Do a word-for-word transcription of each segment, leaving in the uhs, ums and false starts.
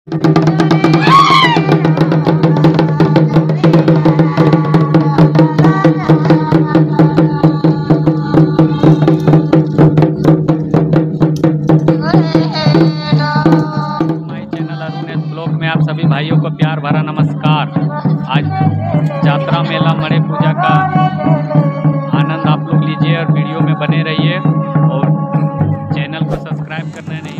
आप सभी भाइयों को प्यार भरा नमस्कार। आज जात्रा मेला मड़े पूजा का आनंद आप लोग लीजिए और वीडियो में बने रहिए और चैनल को सब्सक्राइब करना नहीं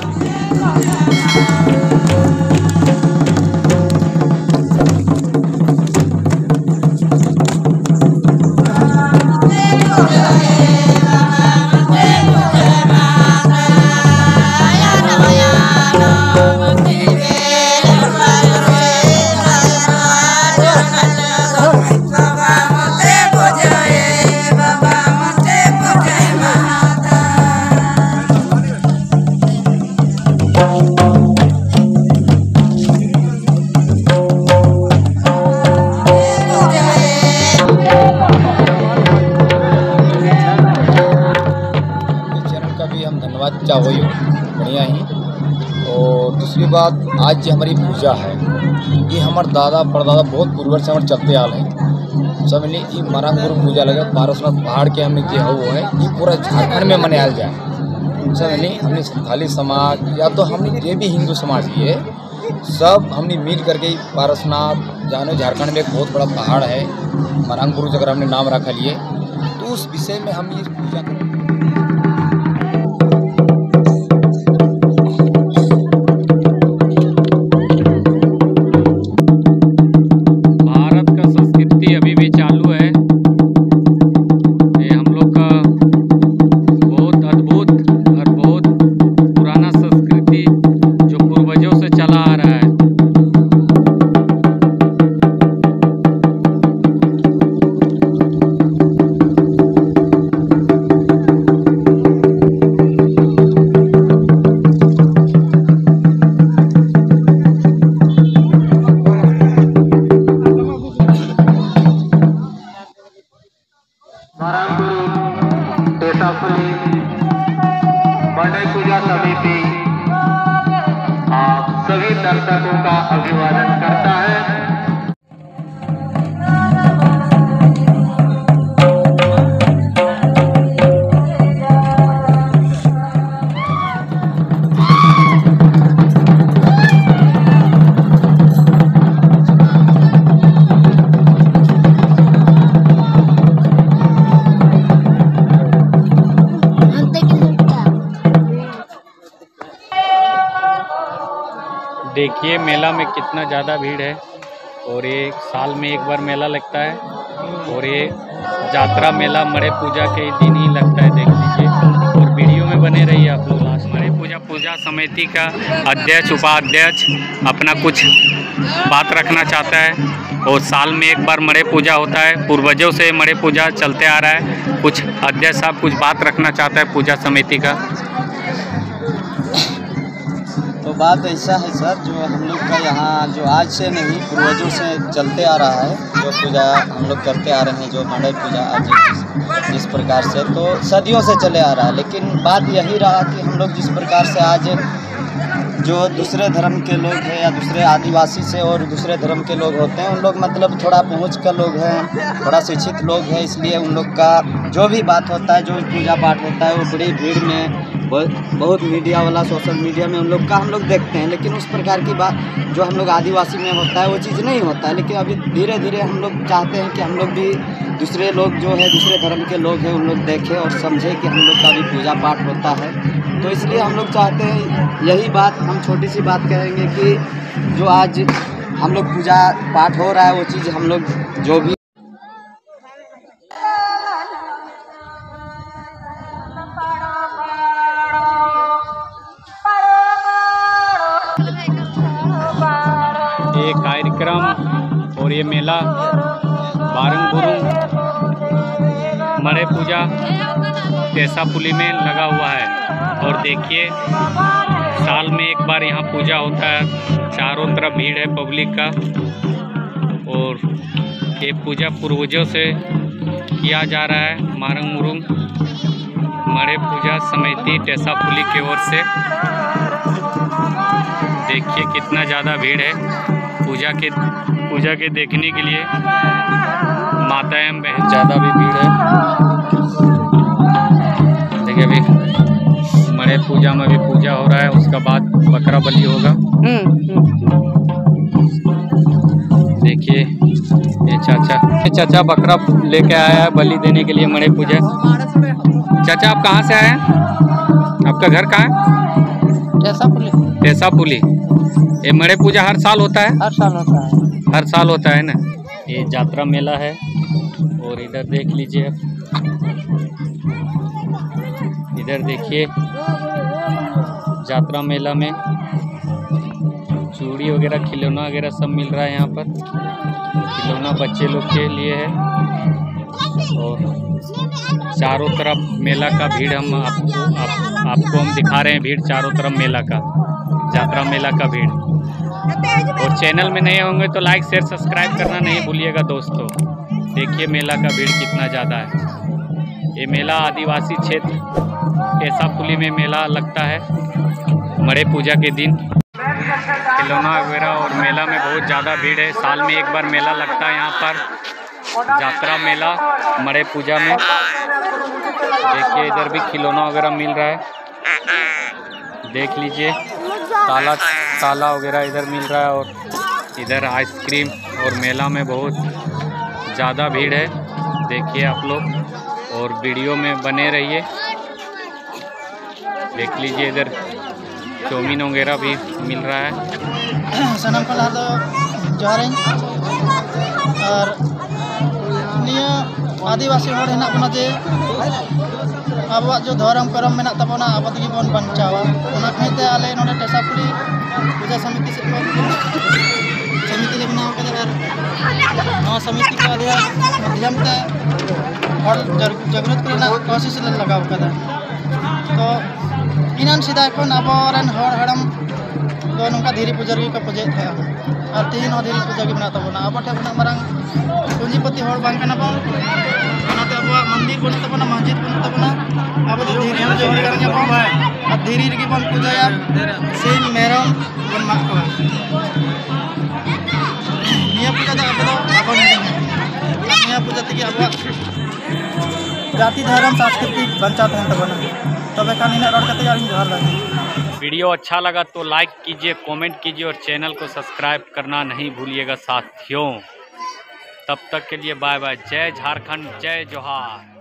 चाहो बढ़िया ही। और दूसरी बात, आज जो हमारी पूजा है ये हमारे दादा परदादा बहुत पूर्व से हमारे चलते आ रहे हैं। सब ने ये मरंगुरु पूजा लगा पारसनाथ पहाड़ के हमने जो है है ये पूरा झारखंड में मनाया जाए। सब ने हमने संथाली समाज या तो हमने जो भी हिंदू समाज की है सब हमने मिल करके पारसनाथ जाने झारखंड में एक बहुत बड़ा पहाड़ है मरंगुरु जगह हमने नाम रखा लिए, तो उस विषय में हम ये पूजा करें। मड़े पूजा समिति आप सभी दर्शकों का अभिवादन करता है। देखिए मेला में कितना ज़्यादा भीड़ है और ये साल में एक बार मेला लगता है और ये जात्रा मेला मड़े पूजा के दिन ही लगता है। देख लीजिए और वीडियो में बने रहिए आप लोग। लास्ट मड़े पूजा पूजा समिति का अध्यक्ष उपाध्यक्ष अपना कुछ बात रखना चाहता है और साल में एक बार मड़े पूजा होता है। पूर्वजों से मड़े पूजा चलते आ रहा है। कुछ अध्यक्ष साहब कुछ बात रखना चाहता है पूजा समिति का। तो बात ऐसा है सर, जो हम लोग का यहाँ जो आज से नहीं पूर्वजों से चलते आ रहा है, जो पूजा हम लोग करते आ रहे हैं, जो मड़ई पूजा आज जिस, जिस प्रकार से तो सदियों से चले आ रहा है। लेकिन बात यही रहा कि हम लोग जिस प्रकार से आज जो दूसरे धर्म के लोग हैं या दूसरे आदिवासी से और दूसरे धर्म के लोग होते हैं, उन लोग मतलब थोड़ा पहुँच का लोग हैं, थोड़ा शिक्षित लोग हैं, इसलिए उन लोग का जो भी बात होता है, जो पूजा पाठ होता है, वो बड़ी भीड़ में बहुत बहुत मीडिया वाला सोशल मीडिया में उन लोग का हम लोग देखते हैं। लेकिन उस प्रकार की बात जो हम लोग आदिवासी में होता है वो चीज़ नहीं होता है। लेकिन अभी धीरे धीरे हम लोग चाहते हैं कि हम लोग भी दूसरे लोग जो है दूसरे धर्म के लोग हैं उन लोग देखें और समझें कि हम लोग का भी पूजा पाठ होता है। तो इसलिए हम लोग चाहते हैं, यही बात हम छोटी सी बात कहेंगे कि जो आज हम लोग पूजा पाठ हो रहा है वो चीज़ हम लोग जो भी ये कार्यक्रम और ये मेला बारंगुरु मड़े पूजा टेसापुली में लगा हुआ है। और देखिए साल में एक बार यहाँ पूजा होता है, चारों तरफ भीड़ है पब्लिक का। और ये पूजा पूर्वजों से किया जा रहा है मारंगुरु मड़े पूजा समिति टेसापुली की ओर से। देखिए कितना ज़्यादा भीड़ है पूजा के पूजा के देखने के लिए। माताएं बहन ज़्यादा भी भीड़ है। देखिए अभी मड़े पूजा में भी पूजा हो रहा है, उसका बाद बकरा बलि होगा। देखिए ये चाचा ये चाचा बकरा लेके आया है बलि देने के लिए मड़े पूजा। चाचा आप कहाँ से आए हैं? आपका घर कहाँ है? टेसापुली। टेसापुली। ये मड़े पूजा हर साल होता है? हर साल होता है। हर साल होता है ना। ये यात्रा मेला है और इधर देख लीजिए, इधर देखिए यात्रा मेला में चूड़ी वगैरह खिलौना वगैरह सब मिल रहा है। यहाँ पर खिलौना बच्चे लोग के लिए है और चारों तरफ मेला का भीड़ हम आपको आप, आपको हम दिखा रहे हैं। भीड़ चारों तरफ मेला का, यात्रा मेला का भीड़। और चैनल में नए होंगे तो लाइक शेयर सब्सक्राइब करना नहीं भूलिएगा दोस्तों। देखिए मेला का भीड़ कितना ज़्यादा है। ये मेला आदिवासी क्षेत्र टेसापुली में मेला लगता है मड़े पूजा के दिन। खिलौना वगैरह और मेला में बहुत ज़्यादा भीड़ है। साल में एक बार मेला लगता है यहाँ पर, यात्रा मेला मड़े पूजा में। देखिए इधर भी खिलौना वगैरह मिल रहा है, देख लीजिए। ताला ताला वगैरह इधर मिल रहा है और इधर आइसक्रीम। और मेला में बहुत ज़्यादा भीड़ है, देखिए आप लोग और वीडियो में बने रहिए। देख लीजिए इधर चौमीन वगैरह भी मिल रहा है। सनम पहला तो जोहार और निया आदिवासी हर हेना बना जे अब जो धर्म करम मेना तबना अब तक बन बचावा ओना खाइते आले नोडे टेसापुली पूजा समिति से समिति ले बनाव कदे और नवा समिति का माध्यम ते हर जागृत करना कोशिश ले लगाव कदा। तो इनान सीधा खन अबरन हर हड़म तो नोका धीरी पूजा री का पूजे था और तीन और धीरी पूजा की बना तबना अब ठे बना मरंग पूंजीपति हर बांग कना बा ओनाते अब मंदिर बन तबना मस्जिद बन तबना अब धीरी पूजा री करኛ बा और धीरी री बन पूजा या सेम मेरम बन मा को निया पूजा दा अब अब निया पूजा तक अब जाति धर्म सांस्कृतिक बंचा था तबना तबे कान इन रोड कते यार जोहार लगे। वीडियो अच्छा लगा तो लाइक कीजिए, कमेंट कीजिए और चैनल को सब्सक्राइब करना नहीं भूलिएगा साथियों। तब तक के लिए बाय बाय। जय झारखंड, जय जोहार।